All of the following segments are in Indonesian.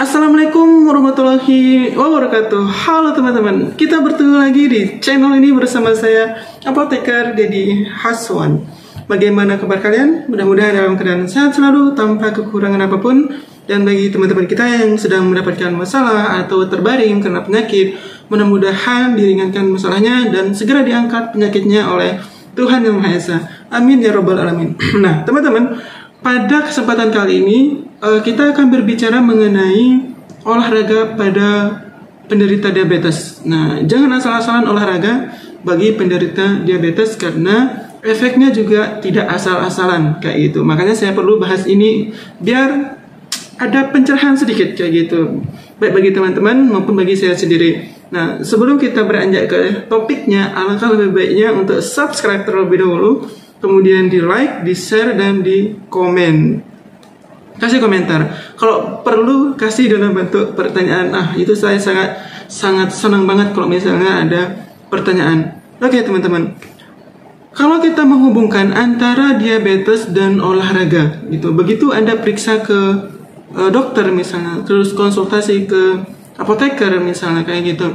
Assalamualaikum warahmatullahi wabarakatuh. Halo teman-teman, kita bertemu lagi di channel ini bersama saya, Apoteker Dedi Haswan. Bagaimana kabar kalian? Mudah-mudahan dalam keadaan sehat selalu tanpa kekurangan apapun. Dan bagi teman-teman kita yang sedang mendapatkan masalah atau terbaring karena penyakit, mudah-mudahan diringankan masalahnya dan segera diangkat penyakitnya oleh Tuhan Yang Maha Esa. Amin ya robbal alamin. Nah teman-teman, pada kesempatan kali ini kita akan berbicara mengenai olahraga pada penderita diabetes. Nah, jangan asal-asalan olahraga bagi penderita diabetes karena efeknya juga tidak asal-asalan kayak gitu. Makanya saya perlu bahas ini biar ada pencerahan sedikit kayak gitu, baik bagi teman-teman maupun bagi saya sendiri. Nah, sebelum kita beranjak ke topiknya, alangkah lebih baiknya untuk subscribe terlebih dahulu, kemudian di like, di share, dan di komen. Kasih komentar. Kalau perlu kasih dalam bentuk pertanyaan. Itu saya sangat senang banget kalau misalnya ada pertanyaan. Oke teman-teman. Kalau kita menghubungkan antara diabetes dan olahraga, gitu. Begitu Anda periksa ke dokter misalnya, terus konsultasi ke apoteker misalnya kayak gitu,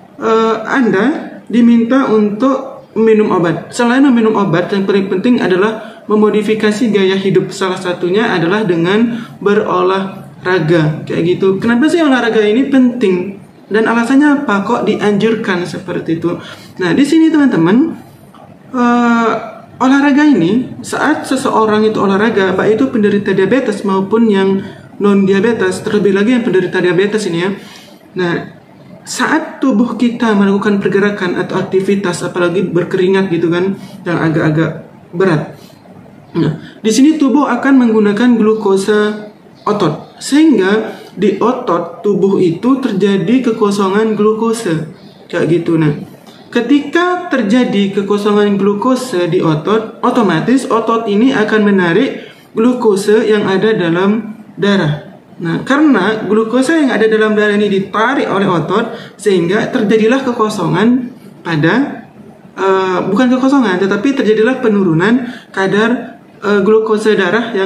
Anda diminta untuk minum obat. Selain meminum obat, yang paling penting adalah memodifikasi gaya hidup. Salah satunya adalah dengan berolahraga kayak gitu. Kenapa sih olahraga ini penting? Dan alasannya apa kok dianjurkan seperti itu? Nah, di sini teman-teman, olahraga ini, saat seseorang itu olahraga, baik itu penderita diabetes maupun yang non diabetes, terlebih lagi yang penderita diabetes ini ya. Nah, saat tubuh kita melakukan pergerakan atau aktivitas, apalagi berkeringat gitu kan, yang agak-agak berat. Nah, di sini tubuh akan menggunakan glukosa otot, sehingga di otot tubuh itu terjadi kekosongan glukosa, kayak gitu. Nah, ketika terjadi kekosongan glukosa di otot, otomatis otot ini akan menarik glukosa yang ada dalam darah. Nah, karena glukosa yang ada dalam darah ini ditarik oleh otot, sehingga terjadilah kekosongan pada bukan kekosongan, tetapi terjadilah penurunan kadar glukosa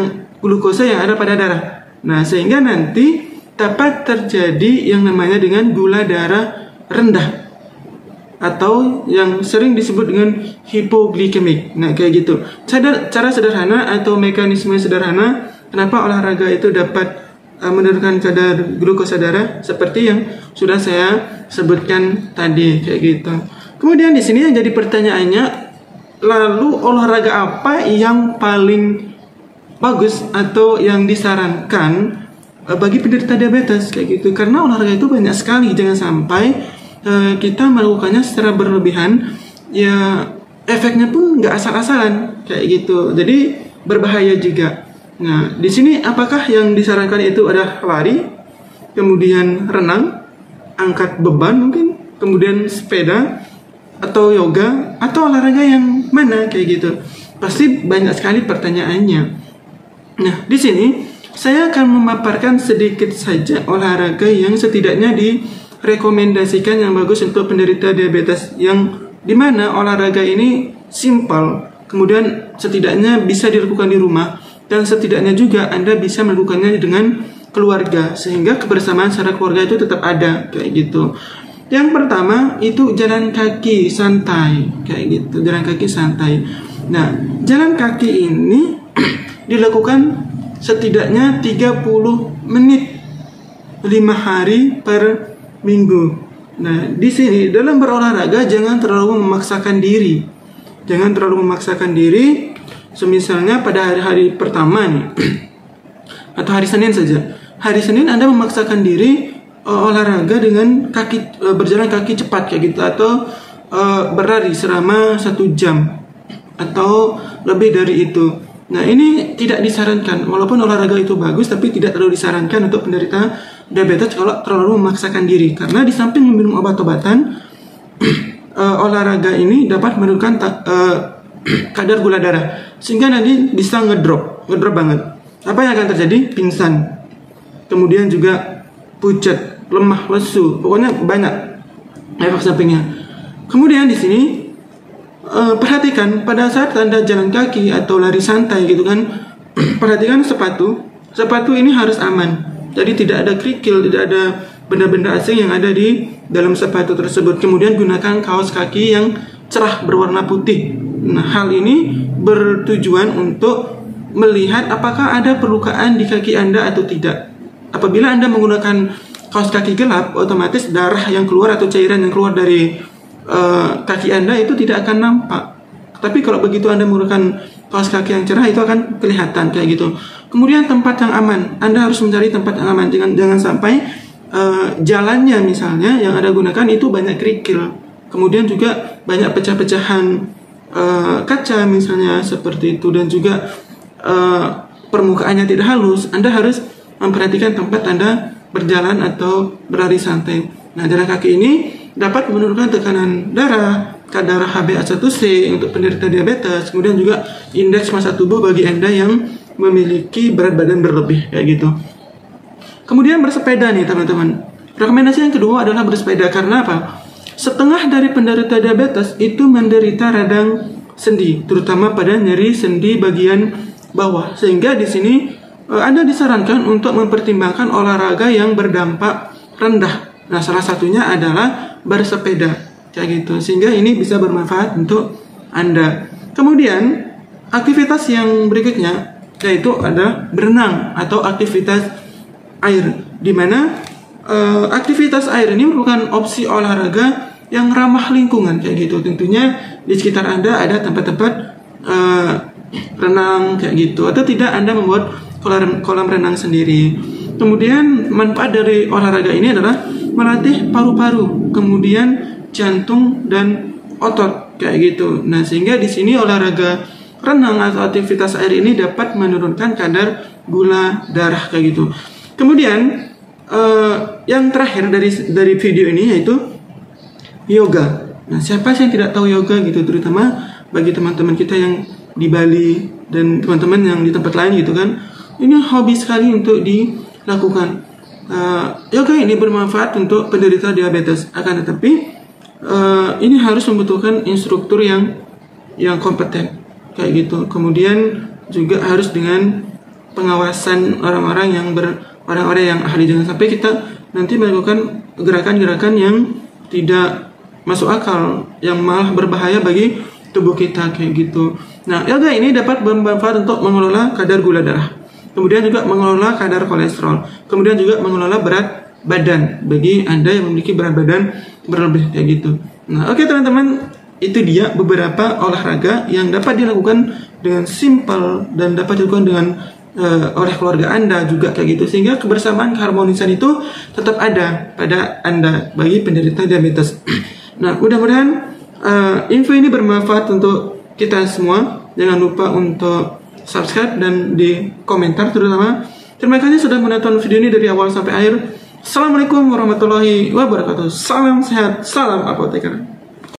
yang ada pada darah. Nah, sehingga nanti dapat terjadi yang namanya dengan gula darah rendah, atau yang sering disebut dengan hipoglikemik. Nah, kayak gitu. Cara sederhana atau mekanisme sederhana kenapa olahraga itu dapat menurunkan kadar glukosa darah seperti yang sudah saya sebutkan tadi kayak gitu. Kemudian di sini yang jadi pertanyaannya, lalu olahraga apa yang paling bagus atau yang disarankan bagi penderita diabetes kayak gitu? Karena olahraga itu banyak sekali, jangan sampai kita melakukannya secara berlebihan, ya efeknya pun nggak asal-asalan kayak gitu. Jadi berbahaya juga. Nah, di sini apakah yang disarankan itu adalah lari, kemudian renang, angkat beban mungkin, kemudian sepeda, atau yoga, atau olahraga yang mana kayak gitu? Pasti banyak sekali pertanyaannya. Nah, di sini saya akan memaparkan sedikit saja olahraga yang setidaknya direkomendasikan yang bagus untuk penderita diabetes, yang dimana olahraga ini simpel, kemudian setidaknya bisa dilakukan di rumah, dan setidaknya juga Anda bisa melakukannya dengan keluarga, sehingga kebersamaan secara keluarga itu tetap ada kayak gitu. Yang pertama itu jalan kaki santai kayak gitu, jalan kaki santai. Nah, jalan kaki ini dilakukan setidaknya 30 menit 5 hari per minggu. Nah, di sini dalam berolahraga jangan terlalu memaksakan diri. Jangan terlalu memaksakan diri. Misalnya pada hari-hari pertama nih, atau hari Senin saja. Hari Senin Anda memaksakan diri olahraga dengan berjalan kaki cepat kayak gitu, atau berlari selama 1 jam atau lebih dari itu. Nah, ini tidak disarankan. Walaupun olahraga itu bagus, tapi tidak terlalu disarankan untuk penderita diabetes kalau terlalu memaksakan diri, karena di samping meminum obat-obatan, olahraga ini dapat menurunkan kadar gula darah, sehingga nanti bisa ngedrop banget. Apa yang akan terjadi? Pingsan, kemudian juga pucat, lemah, lesu, pokoknya banyak efek sampingnya. Kemudian di sini perhatikan pada saat Anda jalan kaki atau lari santai gitu kan, perhatikan sepatu ini harus aman. Jadi tidak ada kerikil, tidak ada benda-benda asing yang ada di dalam sepatu tersebut. Kemudian gunakan kaos kaki yang cerah berwarna putih. Nah, hal ini bertujuan untuk melihat apakah ada perlukaan di kaki Anda atau tidak. Apabila Anda menggunakan kaos kaki gelap, otomatis darah yang keluar atau cairan yang keluar dari kaki Anda itu tidak akan nampak. Tapi kalau begitu Anda menggunakan kaos kaki yang cerah, itu akan kelihatan kayak gitu. Kemudian tempat yang aman, Anda harus mencari tempat yang aman. Jangan sampai jalannya misalnya yang Anda gunakan itu banyak kerikil, kemudian juga banyak pecah-pecahan kaca misalnya seperti itu, dan juga permukaannya tidak halus. Anda harus memperhatikan tempat Anda berjalan atau berlari santai. Nah, jalan kaki ini dapat menurunkan tekanan darah, kadar HbA1c untuk penderita diabetes, kemudian juga indeks massa tubuh bagi Anda yang memiliki berat badan berlebih kayak gitu. Kemudian bersepeda nih teman-teman. Rekomendasi yang kedua adalah bersepeda. Karena apa? Setengah dari penderita diabetes itu menderita radang sendi, terutama pada nyeri sendi bagian bawah. Sehingga di sini Anda disarankan untuk mempertimbangkan olahraga yang berdampak rendah. Nah, salah satunya adalah bersepeda kayak gitu. Sehingga ini bisa bermanfaat untuk Anda. Kemudian aktivitas yang berikutnya yaitu ada berenang atau aktivitas air, di mana aktivitas air ini merupakan opsi olahraga yang ramah lingkungan kayak gitu. Tentunya di sekitar Anda ada tempat-tempat renang kayak gitu, atau tidak Anda membuat kolam renang sendiri. Kemudian manfaat dari olahraga ini adalah melatih paru-paru, kemudian jantung dan otot kayak gitu. Nah, sehingga di sini olahraga renang atau aktivitas air ini dapat menurunkan kadar gula darah kayak gitu. Kemudian yang terakhir dari video ini yaitu yoga. Nah, siapa sih yang tidak tahu yoga gitu, terutama bagi teman-teman kita yang di Bali dan teman-teman yang di tempat lain gitu kan. Ini hobi sekali untuk dilakukan. Yoga ini bermanfaat untuk penderita diabetes. Akan tetapi ini harus membutuhkan instruktur yang kompeten kayak gitu. Kemudian juga harus dengan pengawasan orang-orang yang ahli. Jangan sampai kita nanti melakukan gerakan-gerakan yang tidak masuk akal, yang malah berbahaya bagi tubuh kita kayak gitu. Nah, yoga ini dapat bermanfaat untuk mengelola kadar gula darah, kemudian juga mengelola kadar kolesterol, kemudian juga mengelola berat badan bagi Anda yang memiliki berat badan berlebih kayak gitu. Nah, oke teman-teman, itu dia beberapa olahraga yang dapat dilakukan dengan simpel dan dapat dilakukan dengan oleh keluarga Anda juga kayak gitu, sehingga kebersamaan, keharmonisan itu tetap ada pada Anda bagi penderita diabetes. Nah, mudah-mudahan info ini bermanfaat untuk kita semua. Jangan lupa untuk subscribe dan di komentar terutama. Terima kasih sudah menonton video ini dari awal sampai akhir. Assalamualaikum warahmatullahi wabarakatuh. Salam sehat, salam apoteker.